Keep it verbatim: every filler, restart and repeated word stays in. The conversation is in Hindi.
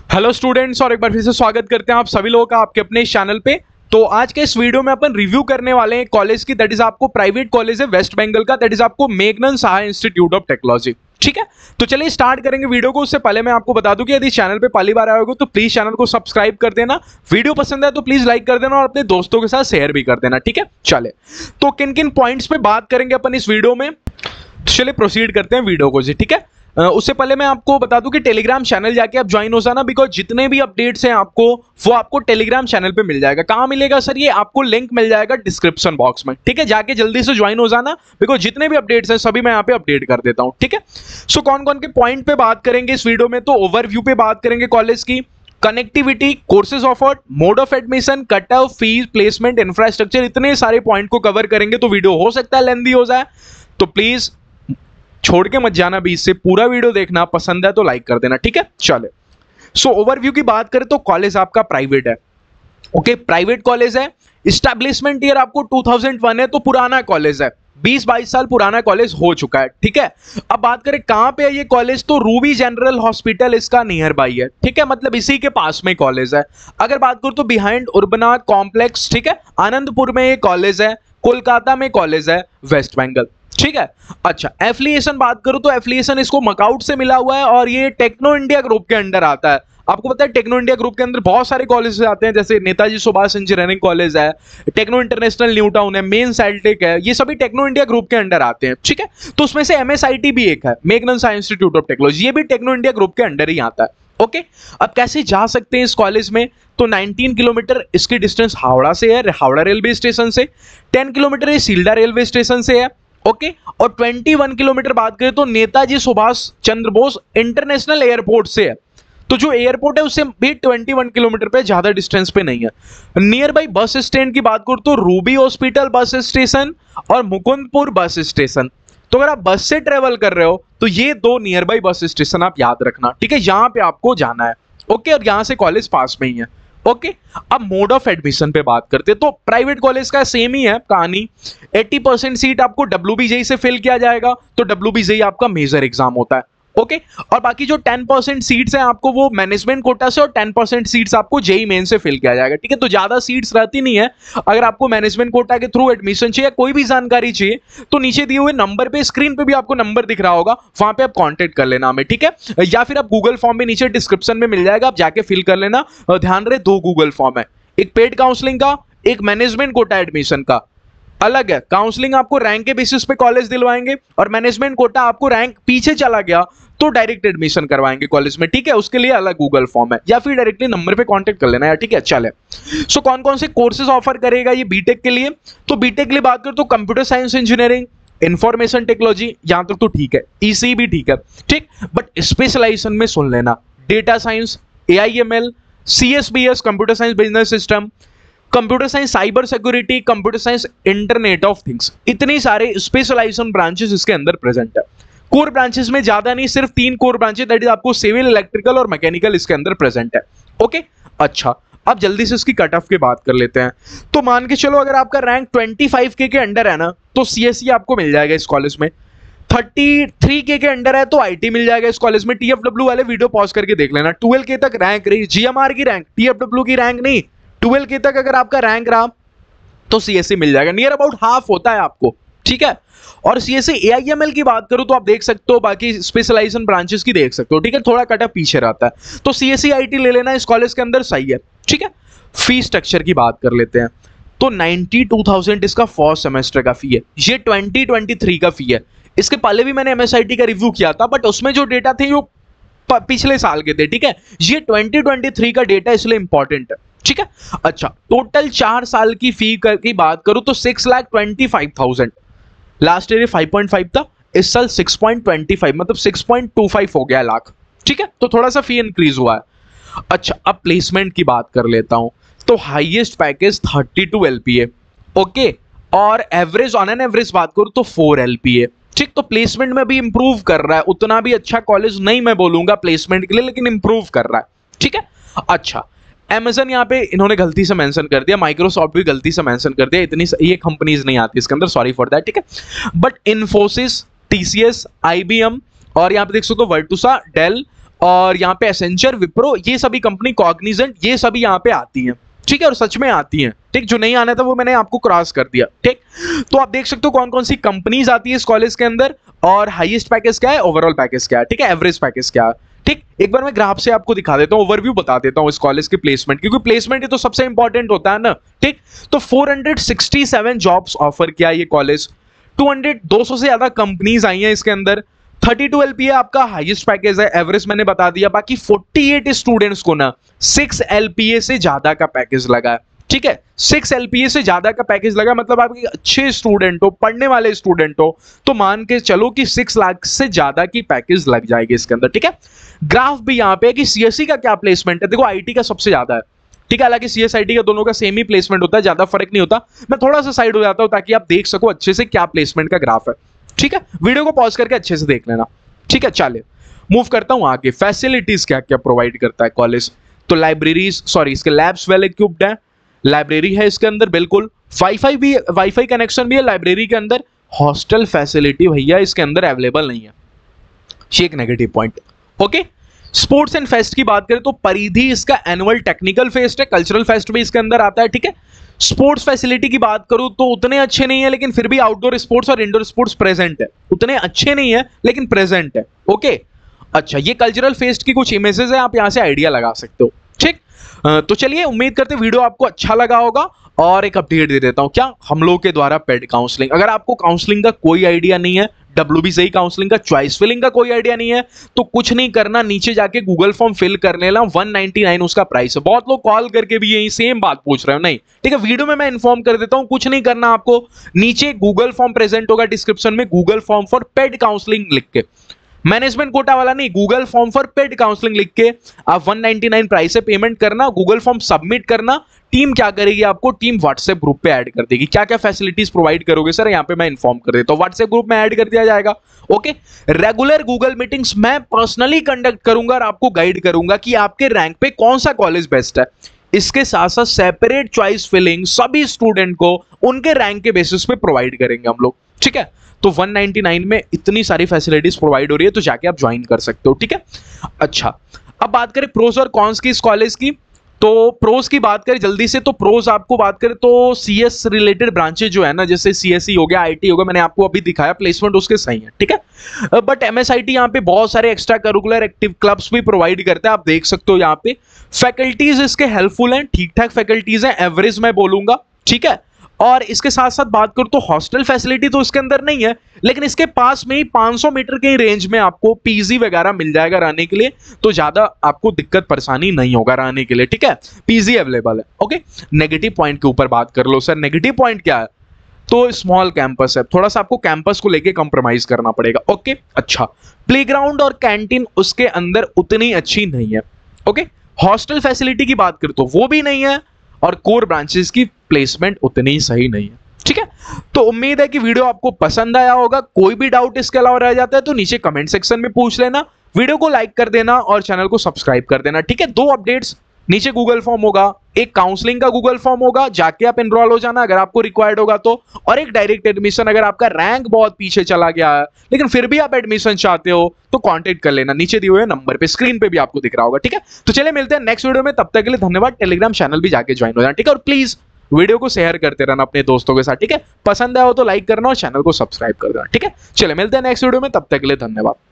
हेलो स्टूडेंट्स, और एक बार फिर से स्वागत करते हैं आप सभी लोगों का आपके अपने इस चैनल पे। तो आज के इस वीडियो में अपन रिव्यू करने वाले हैं कॉलेज की, दैट इज आपको प्राइवेट कॉलेज है वेस्ट बंगाल का, दैट इज आपको मेघनन साहा इंस्टीट्यूट ऑफ टेक्नोलॉजी। ठीक है, तो चलिए स्टार्ट करेंगे वीडियो को। उससे पहले मैं आपको बता दूं कि यदि चैनल पे पहली बार आए हो तो प्लीज चैनल को सब्सक्राइब कर देना, वीडियो पसंद है तो प्लीज लाइक कर देना और अपने दोस्तों के साथ शेयर भी कर देना। ठीक है, चले तो किन किन पॉइंट्स पे बात करेंगे अपन इस वीडियो में, तो चलिए प्रोसीड करते हैं वीडियो को जी। ठीक है, उससे पहले मैं आपको बता दूं कि टेलीग्राम चैनल जाके आप ज्वाइन हो जाना, बिकॉज जितने भी अपडेट्स हैं आपको वो आपको टेलीग्राम चैनल पे मिल जाएगा। कहां मिलेगा सर? ये आपको लिंक मिल जाएगा डिस्क्रिप्शन बॉक्स में। ठीक है, जाके जल्दी से ज्वाइन हो जाना, बिकॉज जितने भी अपडेट्स हैं सभी मैं यहाँ पे अपडेट कर देता हूं। ठीक है, सो कौन कौन के पॉइंट पे बात करेंगे इस वीडियो में, तो ओवरव्यू पे बात करेंगे कॉलेज की, connectivity, courses offered, mode of admission, cut off fees, placement, infrastructure, इतने सारे पॉइंट को कवर करेंगे। तो वीडियो हो सकता है लेंथी हो जाए, तो प्लीज छोड़ के मत जाना बीच से, पूरा वीडियो देखना, पसंद है तो लाइक कर देना। ठीक है, चले सो ओवरव्यू की बात करें तो कॉलेज आपका प्राइवेट है। ओके, प्राइवेट कॉलेज है, इस्टेब्लिशमेंट ईयर आपको टू थाउजेंड वन है, तो पुराना कॉलेज है, बीस बाईस साल पुराना कॉलेज हो चुका है। ठीक है, अब बात करें कहां पे है ये कॉलेज, तो रूबी जनरल हॉस्पिटल इसका नियर बाई है। ठीक है, मतलब इसी के पास में कॉलेज है। अगर बात करूं तो बिहाइंड उर्बना कॉम्प्लेक्स, ठीक है, आनंदपुर में ये कॉलेज है, कोलकाता में कॉलेज है वेस्ट बंगाल। ठीक है, अच्छा एफिलिएशन बात करूं तो एफिलिएशन इसको मकाउट से मिला हुआ है और ये टेक्नो इंडिया ग्रुप के अंडर आता है। आपको पता है टेक्नो इंडिया ग्रुप के अंदर बहुत सारे कॉलेजेस आते हैं, जैसे नेताजी सुभाष इंजीनियरिंग कॉलेज है, टेक्नो इंटरनेशनल न्यू टाउन है, मेन साइल्टेक है, ये सभी टेक्नो इंडिया ग्रुप के अंडर आते हैं। ठीक है, तो उसमें से एमएसआईटी भी एक है, मेघनन साहा इंस्टीट्यूट ऑफ टेक्नोलॉजी, ये भी टेक्नो इंडिया ग्रुप के अंडर ही आता है। ओके, अब कैसे जा सकते हैं इस कॉलेज में, तो नाइनटीन किलोमीटर इसकी डिस्टेंस हावड़ा से है, हावड़ा रेलवे स्टेशन से, टेन किलोमीटर ये सील्डा रेलवे स्टेशन से है। ओके, और इक्कीस किलोमीटर बात करें तो नेताजी सुभाष चंद्र बोस इंटरनेशनल एयरपोर्ट से है। तो जो एयरपोर्ट है उससे भी इक्कीस किलोमीटर पे, ज्यादा डिस्टेंस पे नहीं है। नियर बाई बस स्टैंड की बात करूं तो रूबी हॉस्पिटल बस स्टेशन और मुकुंदपुर बस स्टेशन। तो अगर आप बस से ट्रेवल कर रहे हो तो ये दो नियर बाई बस स्टेशन आप याद रखना। ठीक है, यहां पे आपको जाना है। ओके, और यहां से कॉलेज पास में ही है। ओके, अब मोड ऑफ एडमिशन पे बात करते हैं तो प्राइवेट कॉलेज का सेम ही है कहानी। अस्सी परसेंट सीट आपको डब्ल्यूबीजेई से फिल किया जाएगा, तो डब्ल्यूबीजेई आपका मेजर एग्जाम होता है। ओके, और बाकी जो टेन परसेंट सीट्स हैं आपको वो मैनेजमेंट कोटा से और टेन परसेंट सीट्स आपको जेई मेन से फिल किया जाएगा। ठीक है, तो ज्यादा सीट्स रहती नहीं है। अगर आपको मैनेजमेंट कोटा के थ्रू एडमिशन चाहिए, कोई भी जानकारी चाहिए, तो नीचे दिए हुए नंबर पे, स्क्रीन पे भी आपको नंबर दिख रहा होगा, वहां पे आप कांटेक्ट कर लेना हमें। ठीक है, या फिर आप गूगल फॉर्म में नीचे डिस्क्रिप्शन में मिल जाएगा, आप जाके फिल कर लेना। ध्यान रहे दो गूगल फॉर्म है, एक पेड काउंसलिंग का, एक मैनेजमेंट कोटा एडमिशन का। अलग है, काउंसलिंग आपको रैंक के बेसिस पे कॉलेज दिलवाएंगे और मैनेजमेंट कोटा आपको रैंक पीछे चला गया तो डायरेक्ट एडमिशन करवाएंगे कॉलेज में। ठीक है, उसके लिए अलग गूगल फॉर्म है, या फिर डायरेक्टली नंबर पे कांटेक्ट कर लेना यार। ठीक है, चले सो कौन कौन से कोर्सेज ऑफर करेगा ये बीटेक के लिए, तो बीटेक के लिए बात करें तो computer science engineering, information technology, यहां तक तो ठीक है, ईसी भी ठीक है। ठीक, बट स्पेशलाइजेशन में सुन लेना, data science, AIML, CSBS computer science business system, computer science cyber security, computer science internet of things, इतनी सारे स्पेशलाइजेशन ब्रांचेस इसके अंदर प्रेजेंट है। कोर ब्रांचेस में ज्यादा नहीं, सिर्फ तीन कोर ब्रांचेस, दैट इज आपको सिविल, इलेक्ट्रिकल और मैकेनिकल इसके अंदर प्रेजेंट है। ओके, अच्छा अब जल्दी से इसकी कट ऑफ की बात कर लेते हैं। तो मान के चलो अगर आपका रैंक ट्वेंटी फाइव के के अंडर है ना, तो सीएसई आपको मिल जाएगा इस कॉलेज में। थर्टी थ्री के के अंडर है तो आईटी मिल जाएगा इस कॉलेज में। टीएफडब्ल्यू वाले वीडियो पॉज करके देख लेना, ट्वेल्व के तक रैंक रही, जीएमआर की रैंक, टीएफडब्ल्यू की रैंक नहीं, ट्वेल्व के तक अगर आपका रैंक रहा तो सीएसई मिल जाएगा, नियर अबाउट हाफ होता है आपको। ठीक है, और सीएसई एआईएमएल की बात करूं तो आप देख सकते हो, बाकी स्पेशलाइजेशन ब्रांचेस की देख सकते हो। ठीक है, थोड़ा कट ऑफ पीछे रहता है, तो सीएसई आईटी ले लेना इस कॉलेज के अंदर, सही है। ठीक है, फी स्ट्रक्चर की बात कर लेते हैं तो नाइंटी टू थाउजेंड इसका फर्स्ट सेमेस्टर का फी है, ये ट्वेंटी ट्वेंटी थ्री का फी है। इसके पहले भी मैंने एमएसआईटी का रिव्यू किया था, बट उसमें जो डेटा थे वो पिछले साल के थे। ठीक है, ये ट्वेंटी ट्वेंटी थ्री का डेटा इसलिए इंपॉर्टेंट है। ठीक है, अच्छा टोटल चार साल की फी की बात करूं तो six lakh twenty five thousand, last year five point five था, इस साल सिक्स पॉइंट टू फाइव, मतलब सिक्स पॉइंट टू फाइव हो गया लाख। ठीक है, तो थोड़ा सा फी इंक्रीज हुआ है। अच्छा अब प्लेसमेंट की बात कर लेता हूं, तो highest package thirty two LPA. Okay, और एवरेज ऑन एन एवरेज बात करूं तो फोर एलपीए। ठीक, तो प्लेसमेंट में भी इंप्रूव कर रहा है, उतना भी अच्छा कॉलेज नहीं मैं बोलूंगा प्लेसमेंट के लिए, लेकिन इंप्रूव कर रहा है। ठीक है, अच्छा Amazon यहाँ पे इन्होंने गलती से मेंशन कर दिया, माइक्रोसॉफ्ट भी गलती से मेंशन कर दिया, इतनी ये कंपनीज नहीं आती इसके अंदर, सॉरी फॉर दैट। ठीक है, बट इन्फोसिस, टीसीएस, आईबीएम और यहाँ पे देख सकते हो वर्टुसा, डेल और यहाँ पे एसेंचर, विप्रो, ये सभी कंपनी, कॉग्निजेंट, ये सभी यहाँ पे आती हैं, ठीक है, और सच में आती हैं, ठीक। जो नहीं आना था वो मैंने आपको क्रॉस कर दिया, ठीक। तो आप देख सकते हो कौन कौन सी कंपनीज आती है इस कॉलेज के अंदर, और हाईएस्ट पैकेज क्या है, ओवरऑल पैकेज क्या है, ठीक है, एवरेज पैकेज क्या है, ठीक। एक बार मैं ग्राफ से आपको दिखा देता हूं, ओवरव्यू बता देता हूं इस कॉलेज के प्लेसमेंट, क्योंकि प्लेसमेंट ही तो सबसे इंपॉर्टेंट होता है ना, ठीक। तो चार सौ सरसठ जॉब्स ऑफर किया ये कॉलेज, दो सौ दो सौ से ज्यादा कंपनीज आई हैं इसके अंदर, बत्तीस एलपीए आपका हाईएस्ट पैकेज है, एवरेज मैंने बता दिया। बाकी अड़तालीस स्टूडेंट्स को ना छह एलपीए से ज्यादा का पैकेज लगा है, ठीक है, छह एलपीए से ज्यादा का पैकेज लगा, मतलब आप अच्छे स्टूडेंट हो, पढ़ने वाले स्टूडेंट हो, तो मान के चलो कि छह लाख से ज्यादा की पैकेज लग जाएगी इसके अंदर, ठीक है। ग्राफ भी यहाँ पे है कि सीएससी का क्या प्लेसमेंट है, देखो आईटी का सबसे ज्यादा है, ठीक है, हालांकि सीएसआईटी का दोनों का सेम ही प्लेसमेंट होता है, ज्यादा फर्क नहीं होता। मैं थोड़ा सा साइड हो जाता हूं ताकि आप देख सको अच्छे से क्या प्लेसमेंट का ग्राफ है, ठीक है। वीडियो को पॉज करके अच्छे से देख लेना, ठीक है। चलिए मूव करता हूं आगे। फैसिलिटीज क्या क्या प्रोवाइड करता है कॉलेज, तो लाइब्रेरीज, सॉरी इसके लैब्स वेल इक्विप्ड है, लाइब्रेरी है इसके अंदर, बिल्कुल वाईफाई भी, वाईफाई कनेक्शन भी है लाइब्रेरी के अंदर। हॉस्टल फैसिलिटी भैया इसके अंदर अवेलेबल नहीं है, ये एक negative point, okay. Sports and fest की बात करें तो परिधि इसका एनुअल टेक्निकल फेस्ट है, कल्चरल फेस्ट भी इसके अंदर आता है, ठीक है। स्पोर्ट्स फैसिलिटी की बात करूं तो उतने अच्छे नहीं है, लेकिन फिर भी आउटडोर स्पोर्ट्स और इंडोर स्पोर्ट्स प्रेजेंट है, उतने अच्छे नहीं है लेकिन प्रेजेंट है, ओके। अच्छा, ये कल्चरल फेस्ट की कुछ इमेजेस है, आप यहां से आइडिया लगा सकते हो, ठीक। तो चलिए, उम्मीद करते वीडियो आपको अच्छा लगा होगा, और एक अपडेट दे देता हूं, क्या हम लोग के द्वारा पेड काउंसलिंग, अगर आपको काउंसलिंग का कोई आइडिया नहीं है, डब्ल्यू सही काउंसलिंग का, चॉइस फिलिंग का कोई आइडिया नहीं है, तो कुछ नहीं करना, नीचे जाके गूगल फॉर्म फिल कर लेना, एक सौ निन्यानवे उसका प्राइस है। बहुत लोग कॉल करके भी यही सेम बात पूछ रहे हो, नहीं, ठीक है, वीडियो में मैं इन्फॉर्म कर देता हूं, कुछ नहीं करना आपको, नीचे गूगल फॉर्म प्रेजेंट होगा डिस्क्रिप्शन में, Google form for paid counselling लिख के, मैनेजमेंट कोटा वाला नहीं, Google form for paid counselling लिख के आप एक सौ निन्यानवे प्राइस से पेमेंट करना, गूगल फॉर्म सबमिट करना। टीम क्या करेगी, आपको टीम व्हाट्सएप ग्रुप पे ऐड कर देगी। क्या क्या फैसिलिटीज प्रोवाइड करोगे सर, यहाँ पे मैं इन्फॉर्म कर देता हूँ, व्हाट्सएप ग्रुप में ऐड कर दिया जाएगा, ओके। रेगुलर गूगल मीटिंग्स मैं पर्सनली कंडक्ट करूंगा और आपको गाइड करूंगा कि आपके रैंक पे कौन सा कॉलेज बेस्ट है। इसके साथ साथ सेपरेट चॉइस फिलिंग सभी स्टूडेंट को उनके रैंक के बेसिस पे प्रोवाइड करेंगे हम लोग, ठीक है। तो एक सौ निन्यानवे में इतनी सारी फैसिलिटीज प्रोवाइड हो रही है, तो जाके आप ज्वाइन कर सकते हो, ठीक है। अच्छा, अब बात करें प्रोज और कॉन्स की इस कॉलेज की, तो प्रोज की बात करें जल्दी से, तो प्रोज आपको बात करें तो सीएस रिलेटेड ब्रांचेज जो है ना, जैसे सीएसई हो गया, आईटी हो गया, मैंने आपको अभी दिखाया, प्लेसमेंट उसके सही है, ठीक है। बट एमएसआईटी यहाँ पे बहुत सारे एक्स्ट्रा करिकुलर एक्टिव क्लब्स भी प्रोवाइड करता है, आप देख सकते हो यहाँ पे। फैकल्टीज इसके हेल्पफुल हैं, ठीक ठाक फैकल्टीज हैं, एवरेज मैं बोलूंगा, ठीक है। और इसके साथ साथ बात करूं तो हॉस्टल फैसिलिटी तो इसके अंदर नहीं है, लेकिन इसके पास में ही पाँच सौ मीटर के रेंज में आपको पीजी वगैरह मिल जाएगा रहने के लिए, तो ज्यादा आपको दिक्कत परेशानी नहीं होगा रहने के लिए, ठीक है। पीजी अवेलेबल है, ओके। नेगेटिव पॉइंट के ऊपर बात कर लो सर, नेगेटिव पॉइंट क्या है, तो स्मॉल कैंपस है, थोड़ा सा आपको कैंपस को लेके कंप्रोमाइज करना पड़ेगा, ओके। अच्छा, प्लेग्राउंड और कैंटीन उसके अंदर उतनी अच्छी नहीं है, ओके। हॉस्टल फैसिलिटी की बात करें तो वो भी नहीं है, और कोर ब्रांचेस की प्लेसमेंट उतनी ही सही नहीं है, ठीक है। तो उम्मीद है कि वीडियो आपको पसंद आया होगा। कोई भी डाउट इसके अलावा रह जाता है तो नीचे कमेंट सेक्शन में पूछ लेना, वीडियो को लाइक कर देना और चैनल को सब्सक्राइब कर देना, ठीक है। दो अपडेट्स, नीचे गूगल फॉर्म होगा, एक काउंसलिंग का गूगल फॉर्म होगा, जाके आप एनरोल हो जाना अगर आपको रिक्वायर्ड होगा तो, और एक डायरेक्ट एडमिशन अगर आपका रैंक बहुत पीछे चला गया है लेकिन फिर भी आप एडमिशन चाहते हो तो कांटेक्ट कर लेना, नीचे दिए हुए नंबर पे, स्क्रीन पे भी आपको दिख रहा होगा, ठीक है। तो चलिए मिलते हैं नेक्स्ट वीडियो में, तब तक के लिए धन्यवाद। टेलीग्राम चैनल भी जाके ज्वाइन हो जाना, ठीक है। और प्लीज वीडियो को शेयर करते रहना अपने दोस्तों के साथ, ठीक है। पसंद आया हो तो लाइक करना और चैनल को सब्सक्राइब कर देना, ठीक है। चलिए मिलते हैं नेक्स्ट वीडियो में, तब तक के लिए धन्यवाद।